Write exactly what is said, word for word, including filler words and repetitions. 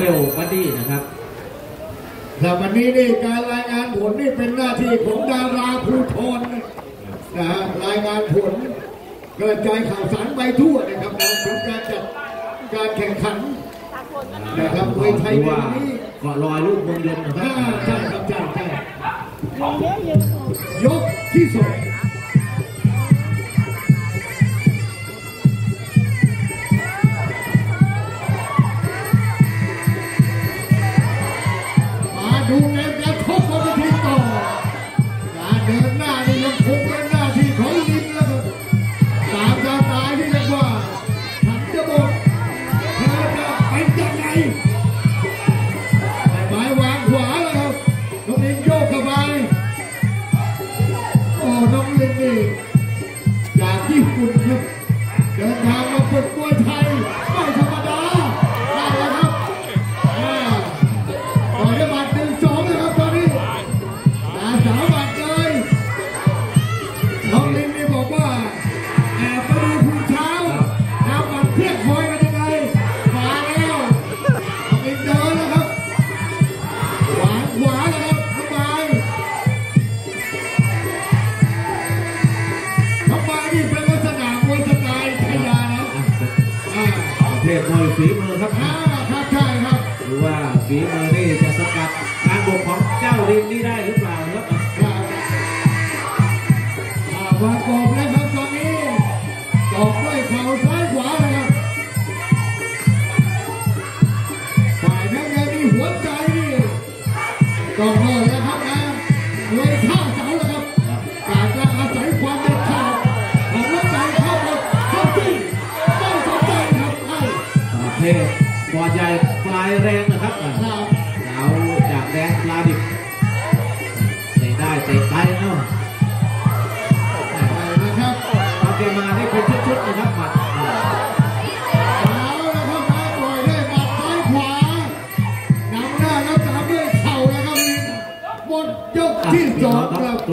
เวลบัดดี้นะครับแต่วันนี้นี่การรายงานผลนี่เป็นหน้าที่ของดาราภูธรนะฮะรายงานผลกระจายข่าวสารไปทั่วนะครับถึงการจัดการแข่งขันนะครับมวยไทยวันนี้เกาะลอยลูกเมืองยนต์นะครับใช่ครับใช่ใช่ยกที่สองดูแลการทบทวนทีต่อการเดินหน้านี่ยังคงเป็นหน้าที่ของลินแล้วครับตามตาตายที่เรียกว่าถังจะหมดเธอจะเป็นยังไงไม้วางขวาแล้วครับน้องลินโยกเข้าไปโอ้น้องลินนี่จากญี่ปุ่นครับเดินทางมาฝึกมวยไทยไม่ธรรมดาได้แล้วครับต่อยได้บาดหนึ่งสองนะครับตอนนี้ตาสาวบาดเลยน้องลินนี่บอกว่าแอบไปดูคุณเช้าน้ำมันเพียกคอยกันยังไงมาแล้วน้องลินเดินแล้วครับขวาขวาแล้วครับสบายสบายนี่เป็นลักษณะมวยสไตล์ไทยานะประเภทมวยฝีมือครับครับใช่ครับหรือว่าฝีมือนี่จะสกัดการบุกของเจ้าลินนี่ได้หรือเปล่าครับวางกรอบแล้วครับตอนนี้ตอกด้วยเข่าซ้ายขวาเลยครับฝ่ายนักเรียนมีหัวใจนี่ต้องโน่นแล้วครับนะมวยท่าเสาแล้วครับการจะอาศัยความเด็ดขาดของหัวใจเข้าหมดเข้าที่ต้องสนใจครับไอ้ประเภทกอดใหญ่ปลายแรงนะครับเราจากแดนปลาดิบเตะได้เตะไปเนาะนะครับตอนเกมมาได้เป็นชุดๆนะครับหมัดเอาละครับมาปล่อยได้หมัดซ้ายขวานำหน้าแล้วตามด้วยเข่านะครับหมดยกที่สองครับ